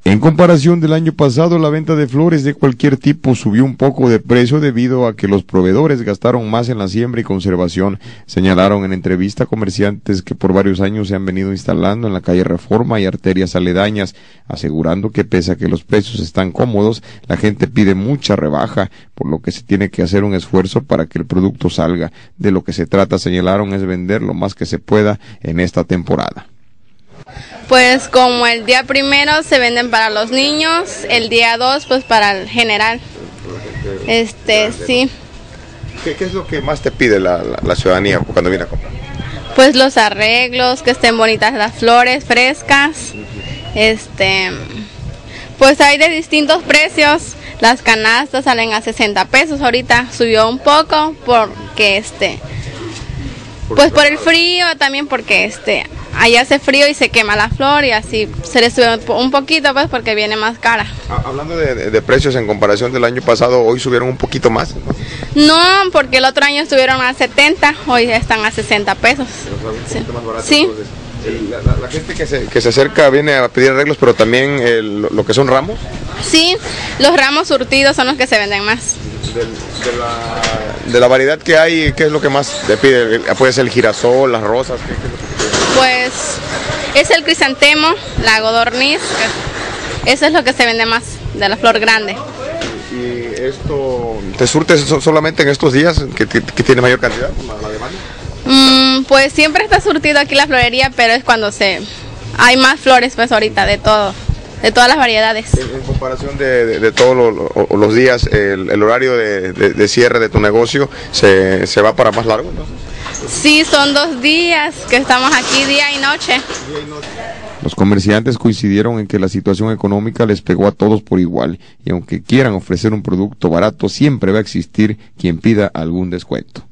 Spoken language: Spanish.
En comparación del año pasado, la venta de flores de cualquier tipo subió un poco de precio debido a que los proveedores gastaron más en la siembra y conservación. Señalaron en entrevista comerciantes que por varios años se han venido instalando en la calle Reforma y arterias aledañas, asegurando que pese a que los precios están cómodos, la gente pide mucha rebaja, por lo que se tiene que hacer un esfuerzo para que el producto salga. De lo que se trata, señalaron, es vender lo más que se pueda en esta temporada. Pues como el día 1 se venden para los niños, el día 2 pues para el general. Sí. ¿Qué es lo que más te pide la ciudadanía cuando viene a comprar? Pues los arreglos, que estén bonitas las flores, frescas. Pues hay de distintos precios. Las canastas salen a 60 pesos, ahorita subió un poco porque pues por el frío, también porque allá hace frío y se quema la flor y así se le sube un poquito pues porque viene más cara. Hablando de precios en comparación del año pasado, ¿hoy subieron un poquito más? No, porque el otro año estuvieron a 70, hoy están a 60 pesos. Sí. Más barato, sí. La gente que se acerca viene a pedir arreglos, pero también lo que son ramos. Sí, los ramos surtidos son los que se venden más. De la variedad que hay, ¿qué es lo que más te pide? ¿Puede ser el girasol, las rosas? Pues es el crisantemo, la godorniz, eso es lo que se vende más, de la flor grande. ¿Y esto te surtes solamente en estos días que tiene mayor cantidad, la demanda? Pues siempre está surtido aquí la florería, pero es cuando hay más flores pues ahorita de todo. De todas las variedades. En comparación de todos los días, el horario de cierre de tu negocio se va para más largo, ¿no? Sí, son 2 días que estamos aquí, día y noche. Los comerciantes coincidieron en que la situación económica les pegó a todos por igual, y aunque quieran ofrecer un producto barato, siempre va a existir quien pida algún descuento.